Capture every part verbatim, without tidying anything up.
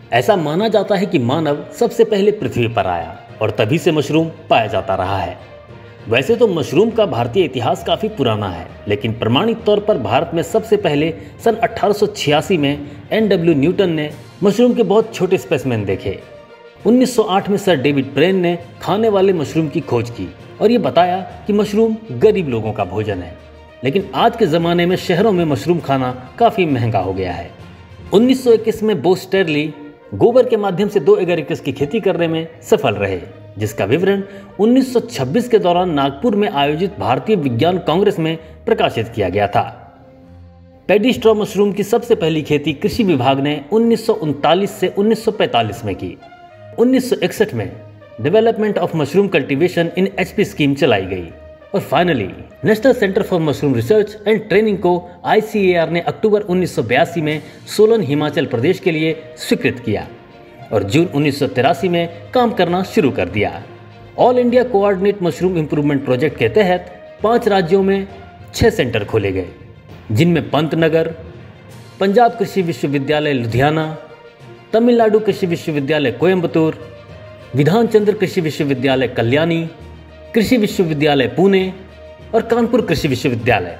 ऐसा माना जाता है कि मानव सबसे पहले पृथ्वी पर आया और तभी से मशरूम पाया जाता रहा है। वैसे तो मशरूम का भारतीय इतिहास काफ़ी पुराना है, लेकिन प्रमाणित तौर पर भारत में सबसे पहले सन अठारह सौ छियासी में एन डब्ल्यू न्यूटन ने मशरूम के बहुत छोटे स्पेसिमेन देखे। उन्नीस सौ आठ में सर डेविड ब्रेन ने खाने वाले मशरूम की खोज की और ये बताया कि मशरूम गरीब लोगों का भोजन है। लेकिन आज के ज़माने में शहरों में मशरूम खाना काफ़ी महंगा हो गया है। उन्नीस सौ इक्कीस में बो स्टेरली गोबर के माध्यम से दो एगारिकस की खेती करने में सफल रहे, जिसका विवरण उन्नीस सौ छब्बीस के दौरान नागपुर में आयोजित भारतीय विज्ञान कांग्रेस में प्रकाशित किया गया था। पैडी स्ट्रॉ मशरूम की सबसे पहली खेती कृषि विभाग ने उन्नीस सौ उनतालीस से उन्नीस सौ पैंतालीस में की। उन्नीस सौ इकसठ में development of mushroom cultivation in HP scheme चलाई गई और finally national centre for mushroom research and training को आई सी ए आर ने अक्टूबर उन्नीस सौ बयासी में सोलन हिमाचल प्रदेश के लिए स्वीकृत किया और जून उन्नीस सौ तिरासी में काम करना शुरू कर दिया। All India coordinate mushroom improvement project के तहत पांच राज्यों में छह सेंटर खोले गए, जिनमें पंतनगर, पंजाब कृषि विश्वविद्यालय लुधियाना, तमिलनाडु कृषि विश्वविद्यालय कोयम्बतूर, विधानचंद्र कृषि विश्वविद्यालय कल्याणी, कृषि विश्वविद्यालय पुणे और कानपुर कृषि विश्वविद्यालय।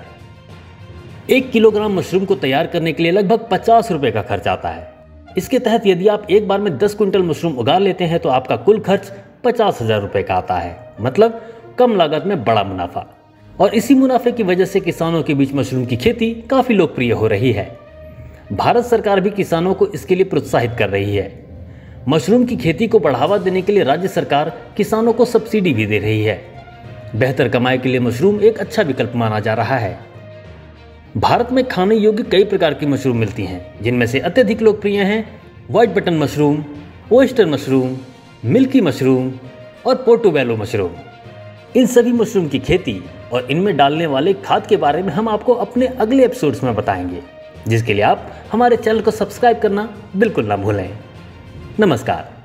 एक किलोग्राम मशरूम को तैयार करने के लिए लगभग पचास रुपए का खर्च आता है। इसके तहत यदि आप एक बार में दस क्विंटल मशरूम उगा लेते हैं तो आपका कुल खर्च पचास हजार रुपए का आता है, मतलब कम लागत में बड़ा मुनाफा। और इसी मुनाफे की वजह से किसानों के बीच मशरूम की खेती काफी लोकप्रिय हो रही है। भारत सरकार भी किसानों को इसके लिए प्रोत्साहित कर रही है। मशरूम की खेती को बढ़ावा देने के लिए राज्य सरकार किसानों को सब्सिडी भी दे रही है। बेहतर कमाई के लिए मशरूम एक अच्छा विकल्प माना जा रहा है। भारत में खाने योग्य कई प्रकार की मशरूम मिलती हैं, जिनमें से अत्यधिक लोकप्रिय हैं white button mushroom, oyster mushroom, milky mushroom और पोर्टोबेलो मशरूम। इन सभी मशरूम की खेती और इनमें डालने वाले खाद के बारे में हम आपको अपने अगले एपिसोड्स में बताएंगे, जिसके लिए आप हमारे चैनल को सब्सक्राइब करना बिल्कुल ना भूलें। नमस्कार।